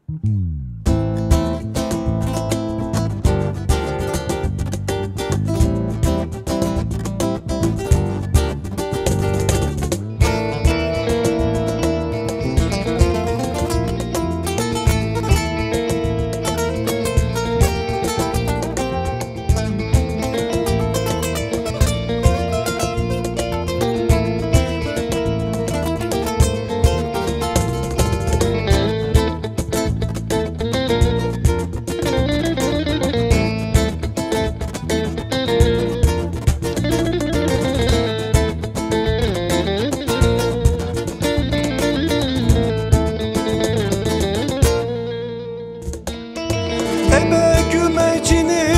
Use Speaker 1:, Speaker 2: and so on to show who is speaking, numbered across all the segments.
Speaker 1: Ebe gümecini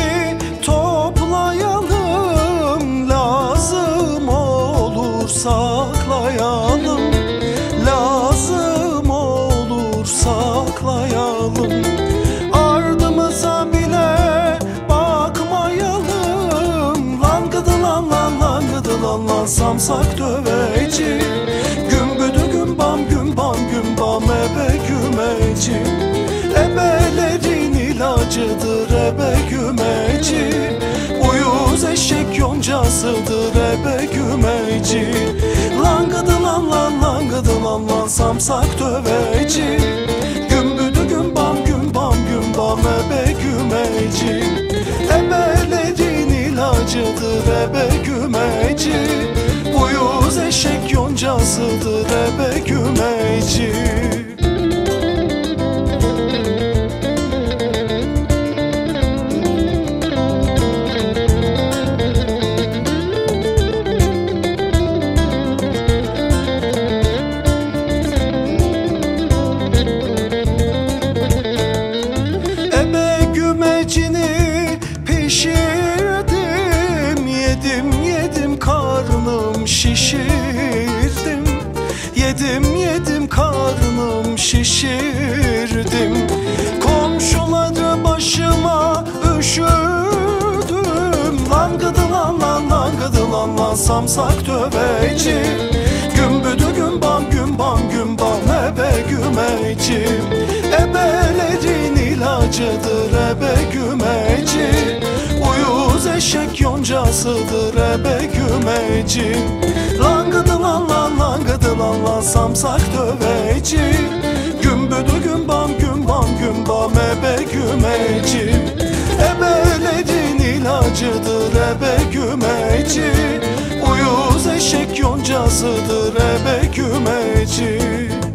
Speaker 1: toplayalım, lazım olur saklayalım, lazım olur saklayalım. Ardımıza bile bakmayalım, lan gıdı lan lan lan gıdı lan lan samsak döveci. Gümbüdü gümbam gümbam gümbam ebe gümeci. Ebelerin ilacıdır ebe gümeci. Uyuz eşek yoncasıdır ebe gümeci. Lan gıdı lan lan lan gıdı lan lan samsak döveci. Gümbüdü gümbam gümbam gümbam ebe gümeci. Ebelerin ilacıdır ebe gümeci. Uyuz eşek yoncasıdır ebe gümeci. Pişirdim, yedim yedim karnım şişirdim. Yedim yedim karnım şişirdim. Komşuları başıma üşüdüm. Lan gıdı lan lan lan gıdı lan lan samsak döveci. Gümbüdü gümbam gümbam gümbam ebe gümeci. Ebelerin ilacıdır ebe gümeci. Uyuz eşek yoncasıdır ebe gümeci. Lan gıdı lan lan lan gıdı lan lan samsak döveci. Gümbüdü gümbam gümbam gümbam ebe gümeci. Ebelerin ilacıdır ebe gümeci. Uyuz eşek yoncasıdır ebe gümeci.